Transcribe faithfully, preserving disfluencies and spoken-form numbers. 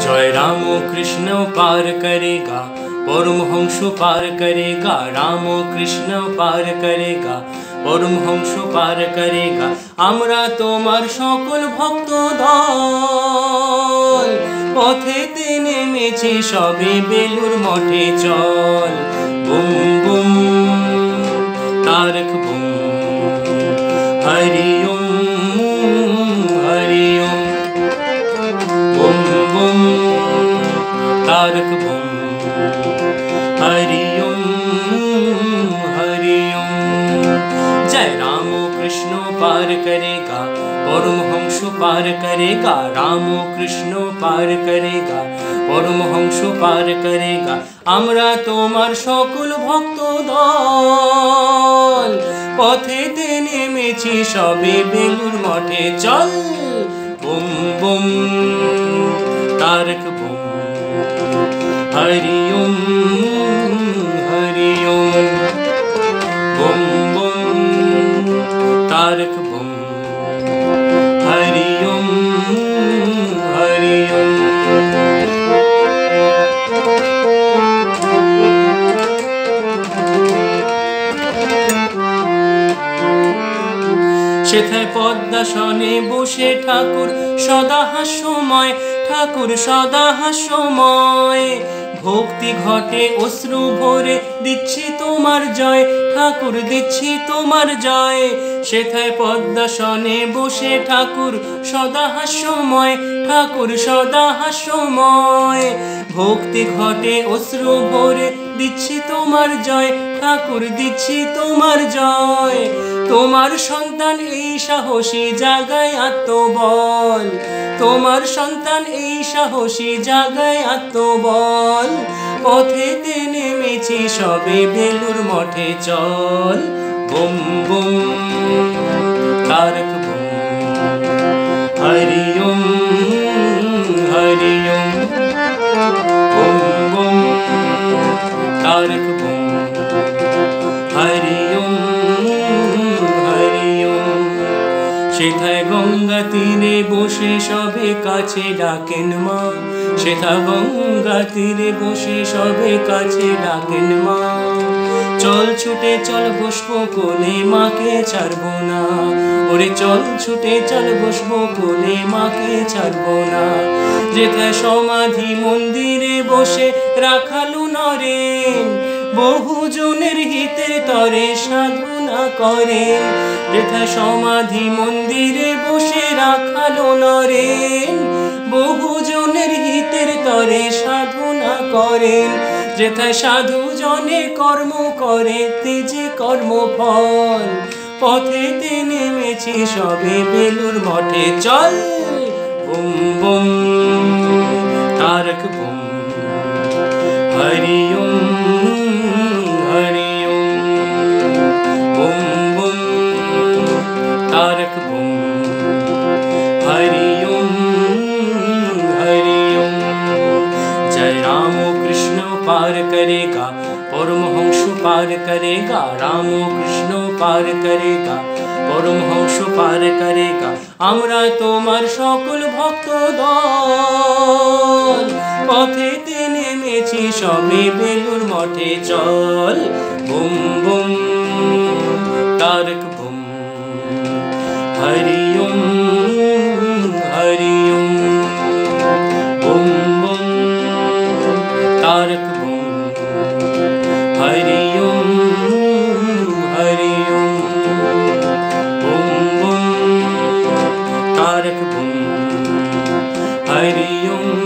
जय राम कृष्ण पार करेगा, परमहंस पार करेगा, राम कृष्ण पार करेगा, परमहंस पार करेगा। आमरा तोमार सकल भक्त दल पथेते नेमेछि सबे बेलुर मठे चल। बुम बुम तारक बुम हरि ओम हरि ओम। बुम बुम तारक बुम हरि ओम हरि ओम। जय राम कृष्ण पार करेगा, परमहंस पार करेगा, राम कृष्ण पार करेगा, परमहंस पार करेगा। आमरा तोमार सकल भक्त दल पथेते नेमेछि सबे बेलुर मठे चल। बुम बुम तारक बुम हरि ओम हरि ओम। बुम बुम तारक बुम हरि ओम हरि ओम। सेथाय पद्मासने बसे ठाकुर सदा हास्यमय, ठाकुर सदा हास्यमय। भक्ति घटे अश्रु भरे दिच्छी तोमार जय, ठाकुर दिच्छी तोमार जय। सेथाय पद्मासने बसे ठाकुर सदा हास्यमय, ठाकुर सदा हास्यमय। भक्ति घटे अश्रु भरे दिच्छी तोमार जय, ठाकुर दिच्छी तोमार जय। तोमार सन्तान এই সাহসী জাগায় আত্মবল, তোমার সন্তান এই সাহসী জাগায় আত্মবল। পথেতে নেমেছি সবে বেলুর মঠে চল। বুম বুম তারক বুম হরি ওম হরি ওম। বুম বুম তারক বুম হরি ওম হরি ওম। সেথায় গঙ্গা তীরে বসে সবে কাছে ডাকেন মা, সেথা গঙ্গা তীরে বসে সবে কাছে ডাকেন মা। চল ছুটে চল বসবো কোলে মাকে ছাড়বো না, ওরে চল ছুটে চল বসবো কোলে মাকে ছাড়বো না। যেথায় সমাধি মন্দিরে বসে রাখালু নরেন, বহুজনের হিতের তরে সাধনা করেন। যেথায় সমাধি মন্দিরে বসে রাখালো নরেন, বহুজনের হিতের তরে সাধনা করেন। যেথায় সাধু জনে কর্ম করে তেজে কর্মফল। পথেতে নেমেছি সবে বেলুর মঠে চল। বুম বুম তারক বুম হরি ওম হরি ওম। বুম বুম तारक बुम हरि ओम हरि ओम। जय राम कृष्ण पार करेगा, परमहंस पार करेगा, राम कृष्ण पार करेगा, परमहंस पार करेगा। आमरा तोमार सकल भक्त दल पथेते नेमेछि सबे बेलुर मठे चल। बुम बुम तारक बुम हरि ओम हरि ओम। बुम बुम तारक बुम हरि ओम हरि ओम। बुम बुम तारक बुम हरि ओम